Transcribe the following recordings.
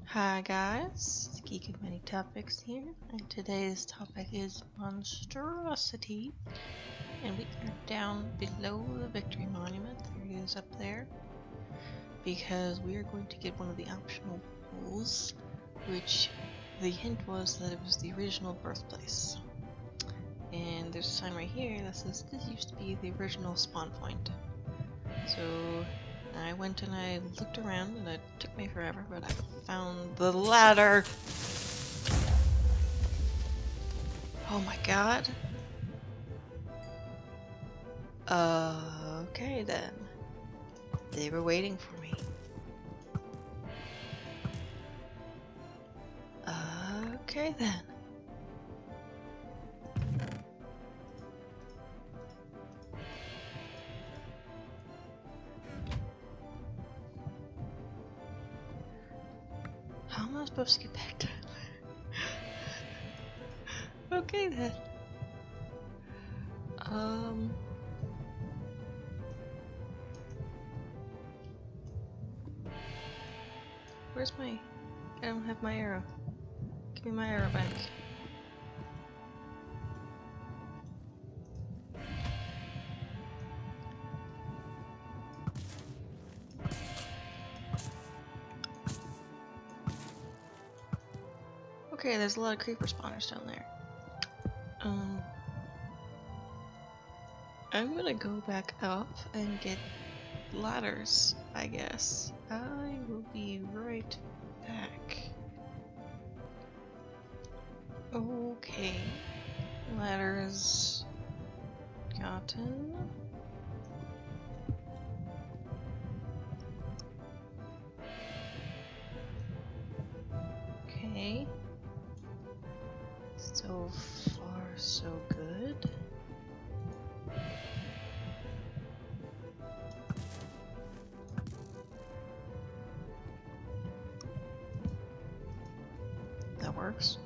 Hi guys, Geek of Many Topics here, and today's topic is Monstrosity, and we are down below the Victory Monument. There it is up there, because we are going to get one of the optional pools, which the hint was that it was the original birthplace. And there's a sign right here that says this used to be the original spawn point. So I went and I looked around, and it took me forever, but I found the ladder! Oh my god. Okay then. They were waiting for me. Okay then. How am I supposed to get back to Okay then. Where's my... I don't have my arrow. Give me my arrow back. Okay, there's a lot of creeper spawners down there. I'm gonna go back up and get ladders, I guess. I will be right back. Okay. Ladders gotten. Okay. So far, so good. That works.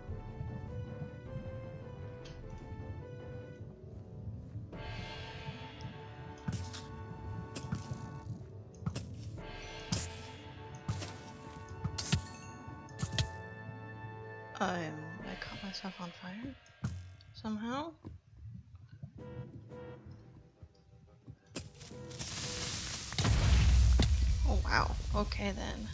I caught myself on fire somehow. Oh wow, okay then.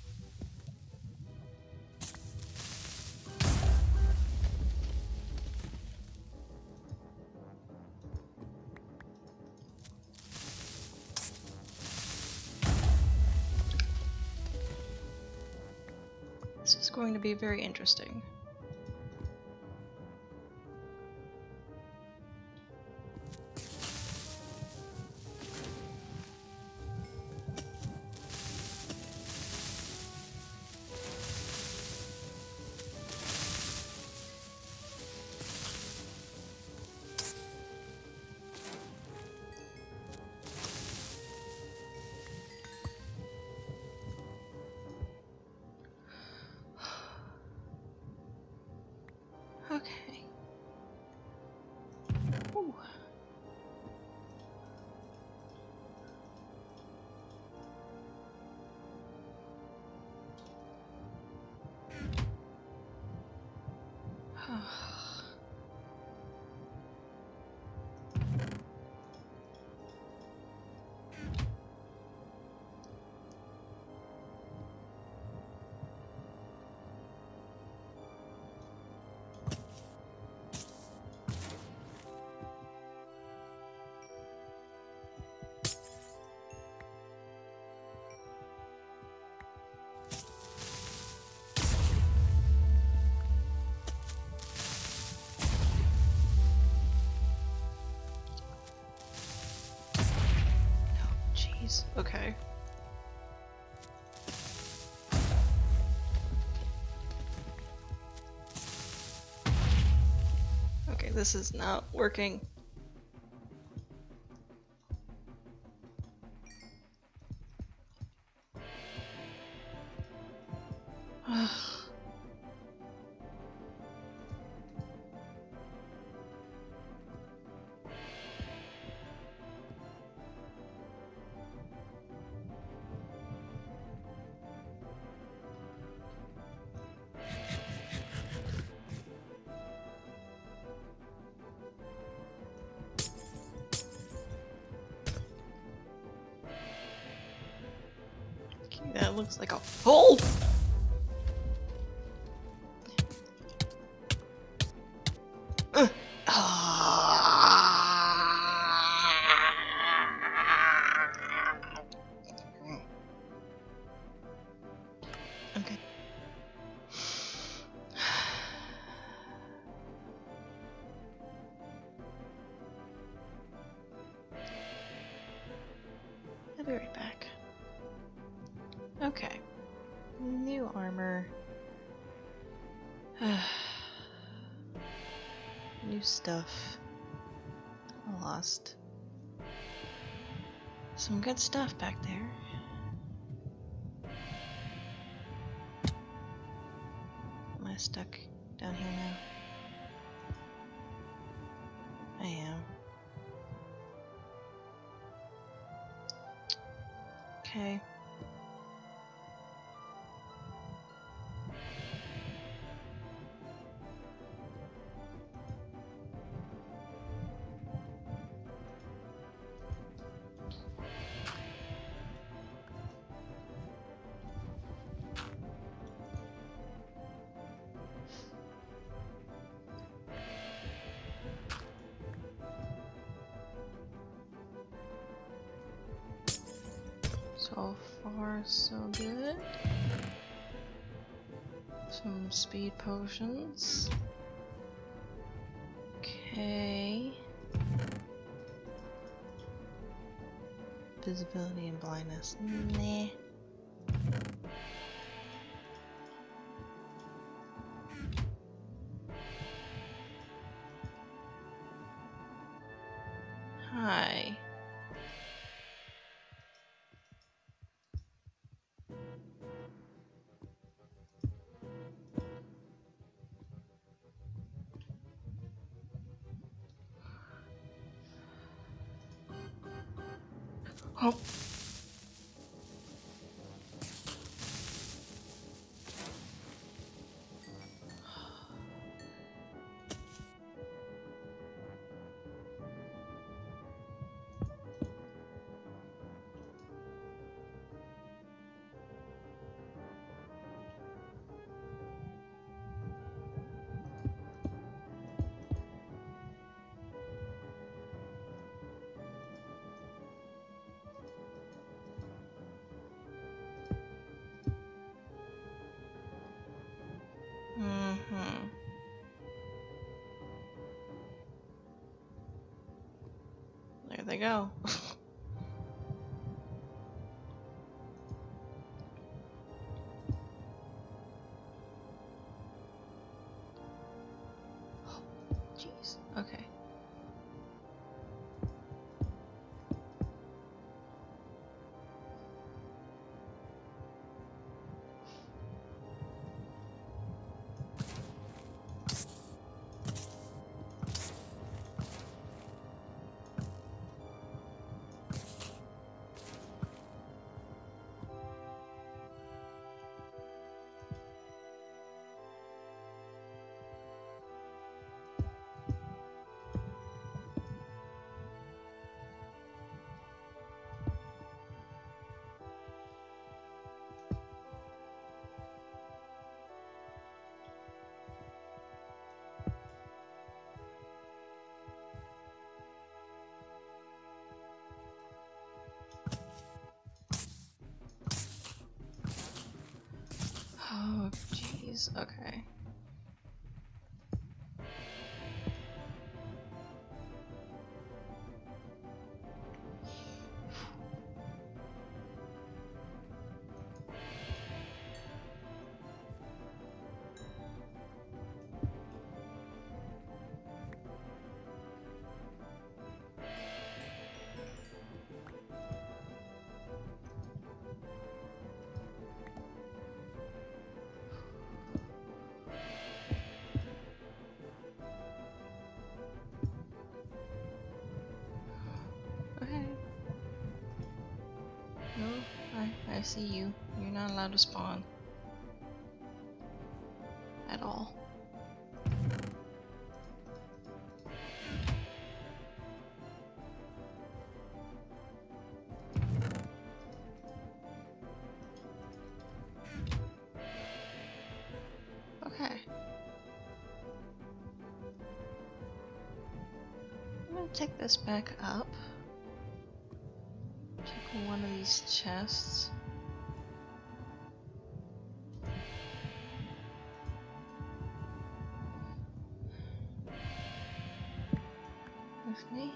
This is going to be very interesting. Okay. Ooh. Okay. Okay, this is not working. That looks like a hole! Okay. I'll be right back. Okay. New armor. New stuff. I lost some good stuff back there. Am I stuck down here now? I am. Okay. So far, so good. Some speed potions. Okay. Visibility and blindness. Nah. Hi. Oh. There they go. Jeez. Okay. Oh, jeez. Okay. Okay. No, I see you. You're not allowed to spawn. At all. take this back up. Check one of these chests. With me.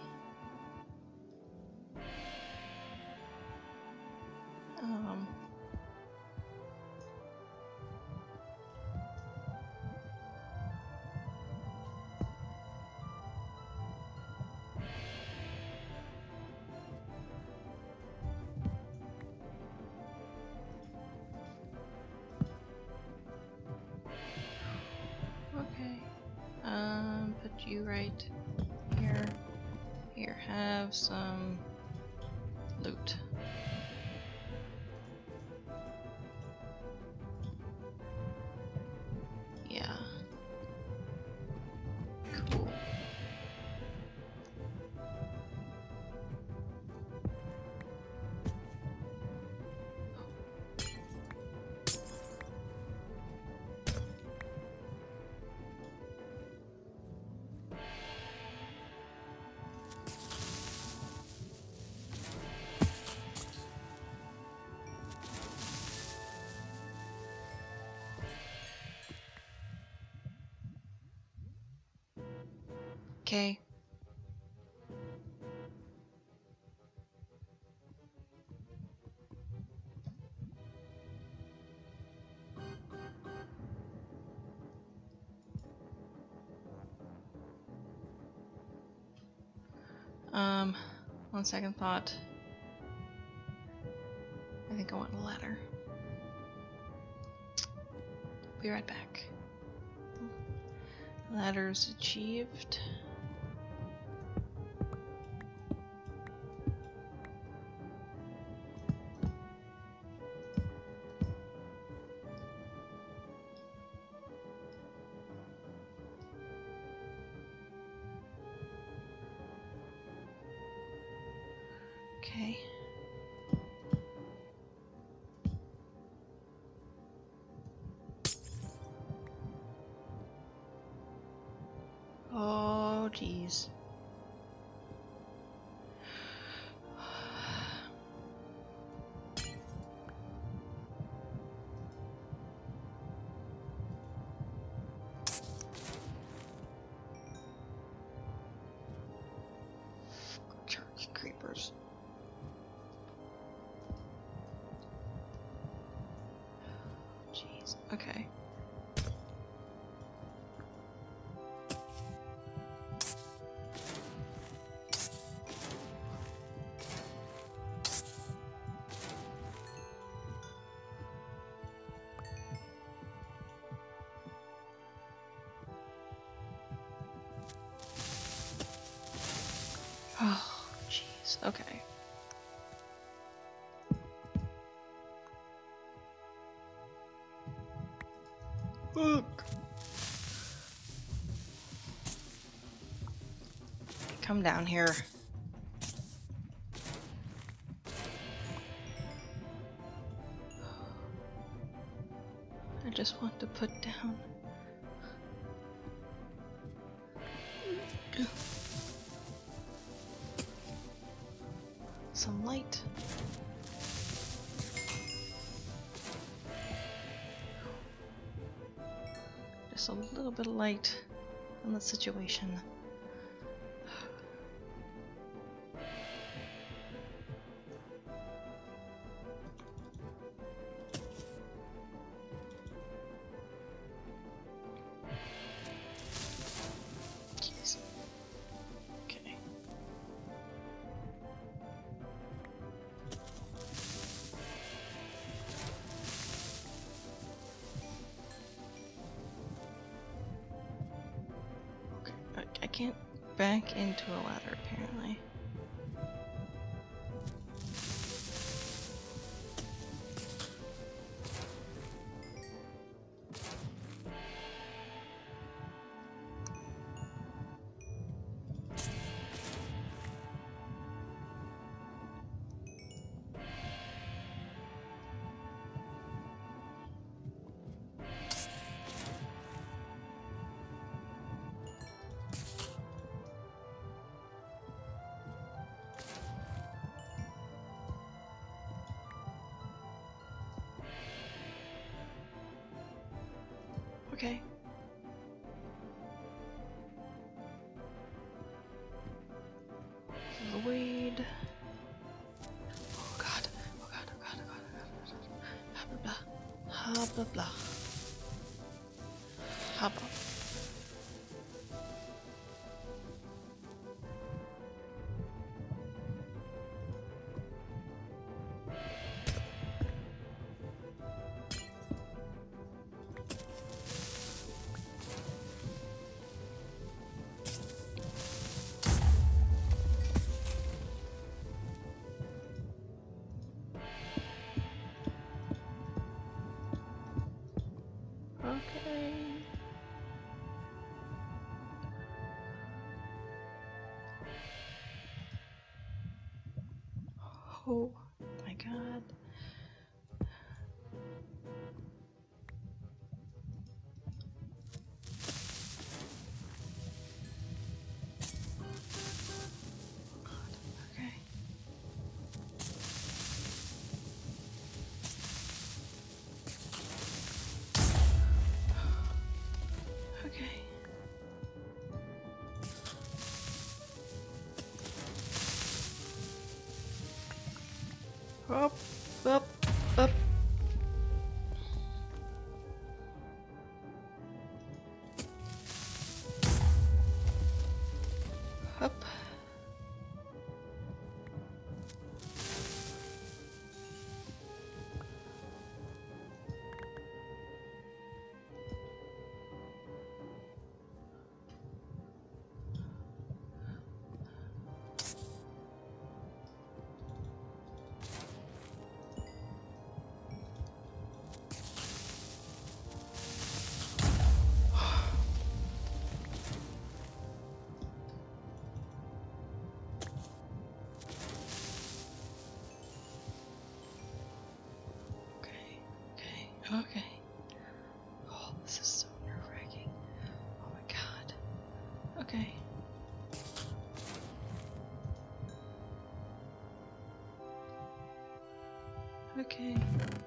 Okay. Put you right here. Here, have some loot. Yeah. Cool. Okay. On second thought, I think I want a ladder. Be right back. Ladder's achieved. Okay. Oh, jeez. Church creepers. Jeez. Okay. Oh, jeez. Okay. Look. Come down here. I just want to put down. Some light. Just a little bit of light in the situation. Jeez. Okay. I can't back into a ladder, apparently. Okay. Void. Oh god. Oh god. Oh god. Oh god. Oh god. Oh god. Ha blah blah. Ha blah blah. Ha blah. Okay. Oh my god. Okay. Okay. Up, up, up. Up. Okay. Oh, this is so nerve-wracking. Oh my god. Okay. Okay.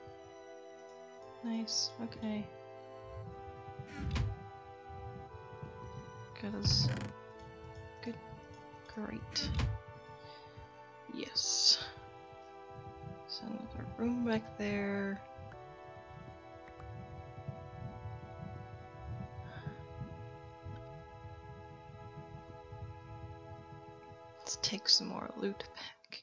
Nice. Okay. Cause good. Great. Yes. So another room back there. Let's take some more loot back.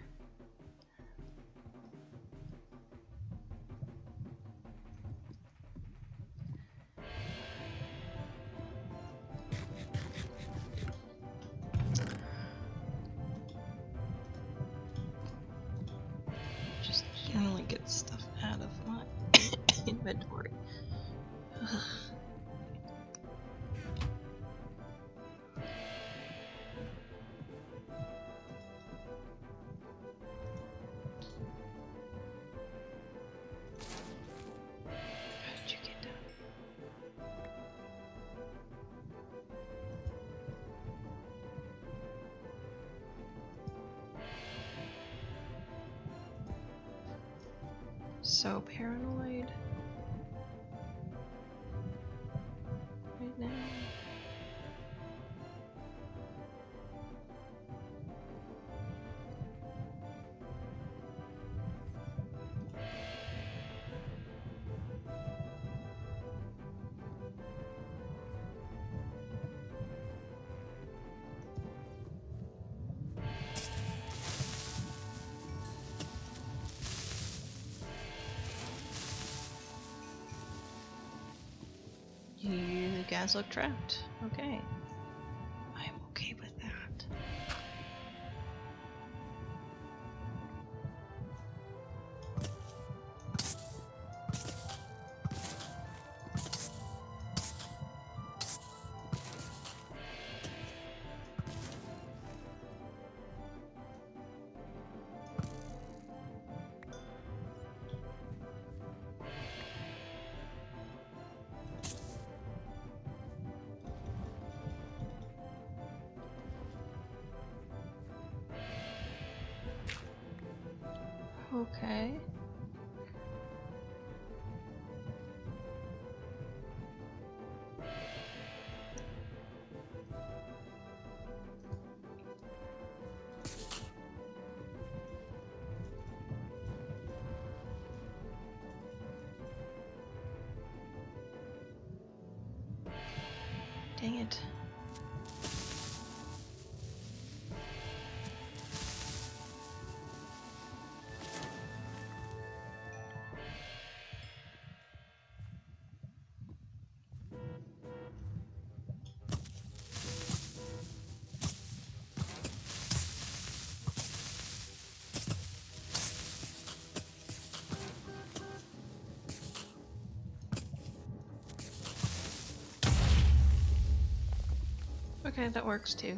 Just generally get stuff out of my inventory. So paranoid right now. You guys look trapped. Okay. I'm okay with that. Okay. Dang it. Okay, that works too.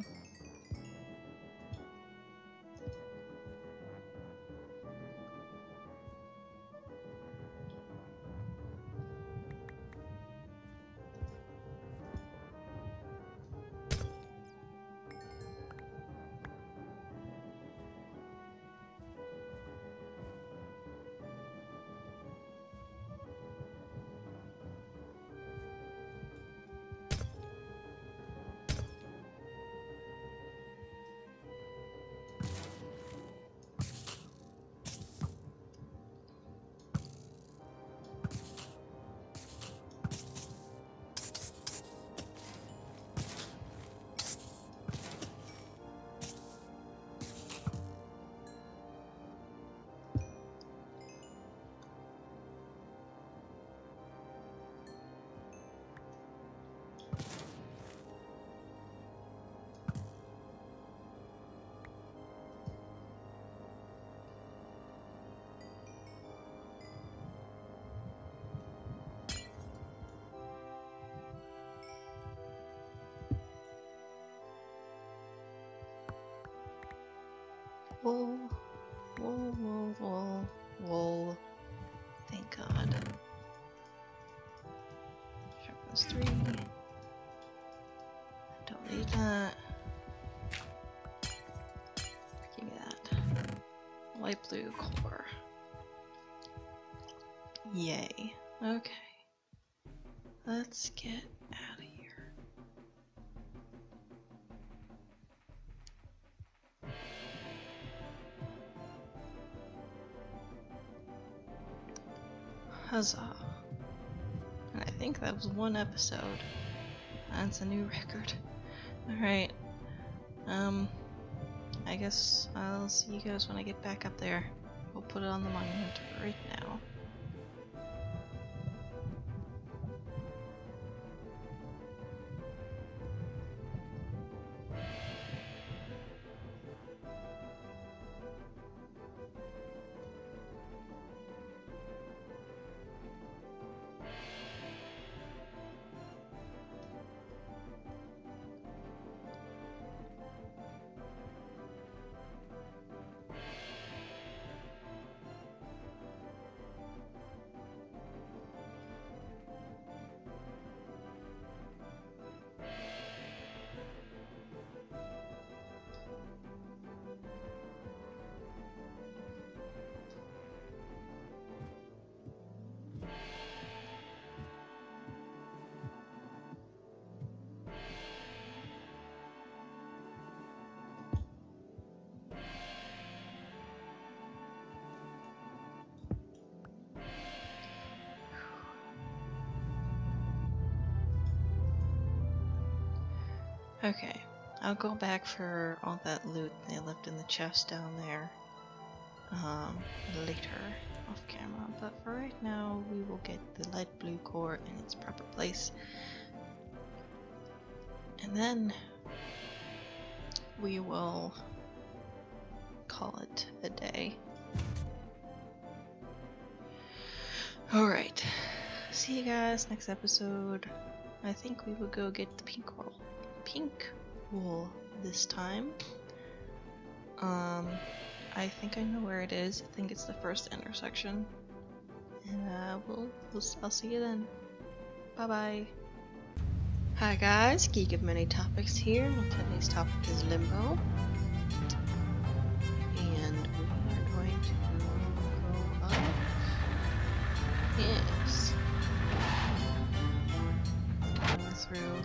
Wool, wool, wool, wool, wool. Thank God. Sharpness 3. Don't need that. Give me that. Light blue core. Yay. Okay. Let's get out of here. Huzzah. And I think that was one episode. That's a new record. Alright. I guess I'll see you guys when I get back up there. We'll put it on the monument right now. Okay, I'll go back for all that loot they left in the chest down there later off camera, but for right now we will get the light blue core in its proper place, and then we will call it a day. Alright, see you guys next episode. I think we will go get the pink wool this time. I think I know where it is. I think it's the first intersection. And I'll see you then. Bye bye. Hi guys, Geek of Many Topics here. Today's topic is Limbo. And we are going to go up. Yes. Through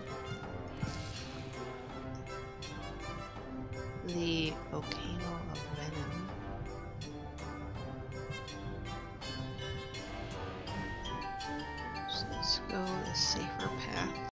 the volcano of Venom. So let's go the safer path.